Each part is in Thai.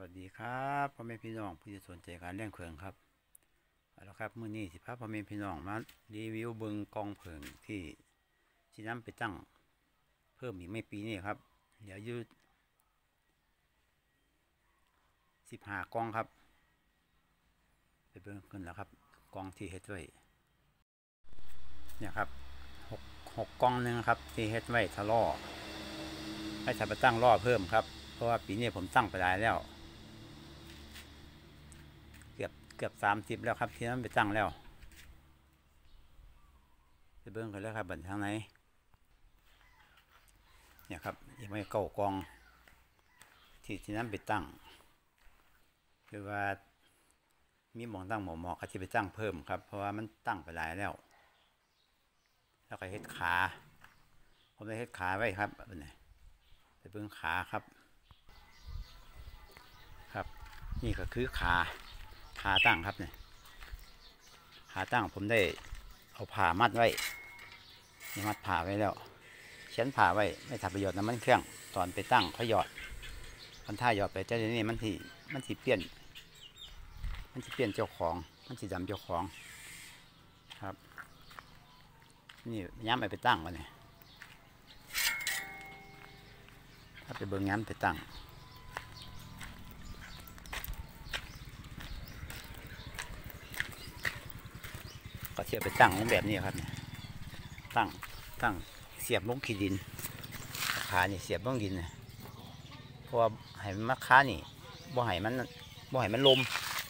วัสดีครับพ่อแม่พี่น้องผู้ที่สนใจการเลี้ยงเพิงครับเอาละครับมื้อนี้สิพาพ่อแม่พี่น้องมารีวิวเบิ่งกองเพิงที่นำไปตั้งเพิ่มอีกไม่ปีนี้ครับเดี๋ยวอยู่15กองครับไปเบิ่งกันแล้วครับกองที่เฮ็ดไว้เนี่ยครับหกกองนึงครับที่เฮ็ดไว้ทะล่อให้ถ้าไปตั้งล่อเพิ่มครับเพราะว่าปีนี้ผมตั้งไปได้แล้วเกือบ30แล้วครับที่นั้นไปตั้งแล้วไปเบิ่งกันแล้วครับบัดทางไหนเนี่ยครับยังไม่เก้ากองที่นั้นไปตั้งคือว่ามีหมองตั้งหมอเขาจะไปตั้งเพิ่มครับเพราะว่ามันตั้งไปหลายแล้วก็เฮ็ดขาผมได้เฮ็ดขาไว้ครับไปเบิ่งขาครับนี่ก็คือขาตั้งครับเนี่ยขาตั้งผมได้เอาผ้ามัดไว้นี่มัดผ้าไว้แล้วเขียนผ้าไว้ไม่ทำประโยชน์น้ำมันเครื่องตอนไปตั้งเขาหยอดพันท่าหยอดไปเจ้าเดี๋ยวนี้มันสิเปลี่ยนเจ้าของมันสิดำเจ้าของครับนี่ย้ำไปตั้งวะเนี่ยถ้าไปเบิ่งย้ำไปตั้งก็เทียบไปตั้งแบบนี้ครับเนี่ยตั้งเสียบลงขี้ดินขานี่เสียบลงดินเนี่ยเพราะว่าให้มันมาค้านี่บ่ให้มันลม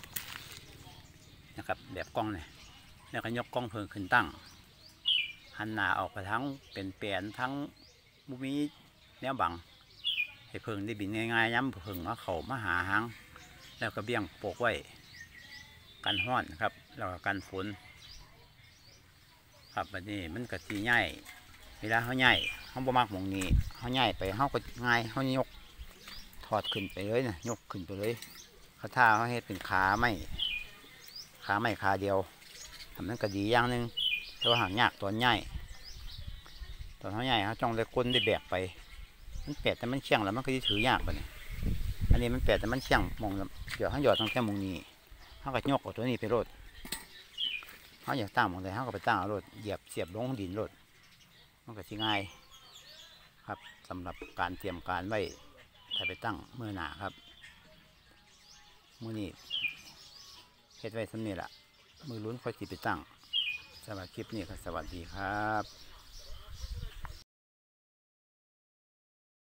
นะครับแบบกล้องเนี่ยแล้วก็ยกกล้องเพิ่งขึ้นตั้งหันหน้าออกไปทั้งเป็นแปลนทั้งบุมีแนวบังให้เพิ่งได้บินง่ายๆย้ำเพิ่งเขามาหาหางแล้วก็เบี้ยงโปกไว้กันห้อนครับแล้วก็กันฝนครับแบบนี้มันกะทีง่ายเวลาเขาง่ายเขาบ่มากหมองนี้เขาง่ายไปเขาก็ง่ายเขายกถอดขึ้นไปเลยนะยกขึ้นไปเลยเขาท่าเขาเฮ็ดเป็นขาไม่ขาเดียวทำนั้นก็ดีอย่างหนึ่งแต่ว่าหางยากตอนง่ายตอนเขาง่ายเขาจ้องได้ก้นได้แบกไปมันแปดแต่มันเชี่ยงแล้วมันก็จะถือยากไปเนี่ยอันนี้มันแปดแต่มันเชี่ยงมองเดี๋ยวเขาหยอดตั้งแต่มองนี้เขาก็ยกเอาตัวนี้ไปโรดเขาอยากตั้งมองใดเขาก็ไปตั้งเอาโรดเหยียบเสียบลงดินโรดมันก็สิง่ายครับสำหรับการเตรียมการไว้ถ้าไปตั้งเมื่อหนาครับมื้อนี้เฮ็ดไว้สำนี้ล่ะมือลุ้นค่อยสิไปตั้งสำหรับคลิปนี้ก็สวัสดีครับ